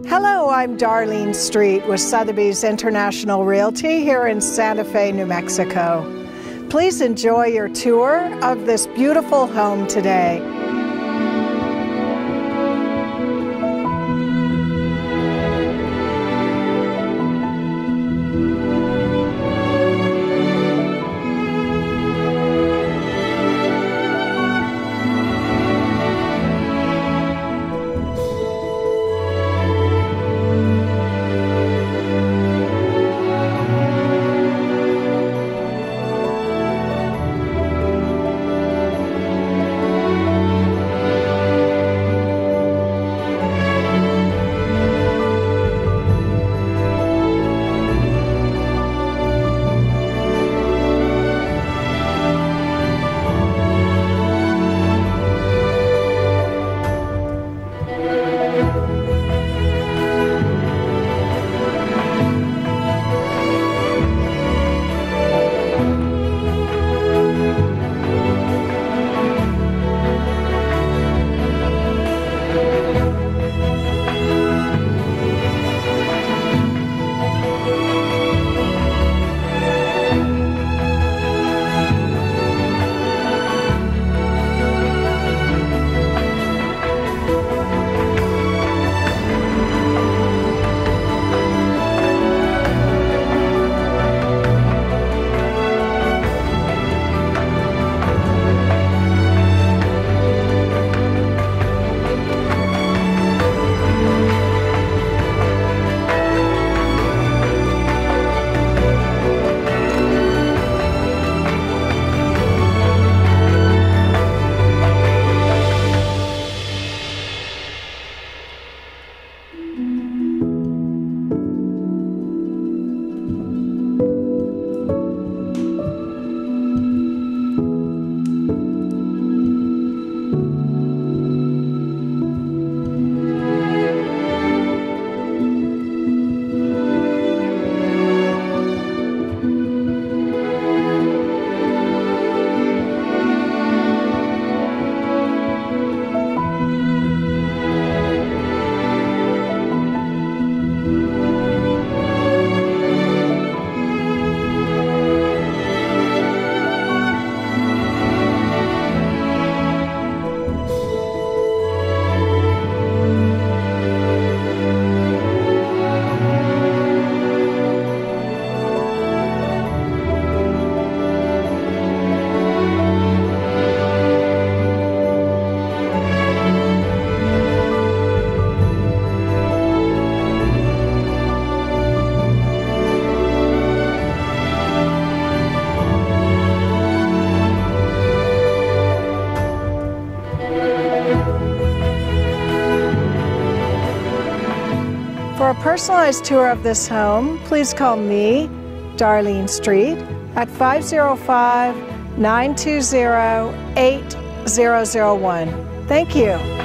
Hello, I'm Darlene Street with Sotheby's International Realty here in Santa Fe, New Mexico. Please enjoy your tour of this beautiful home today. For a personalized tour of this home, please call me, Darlene Street, at 505-920-8001. Thank you.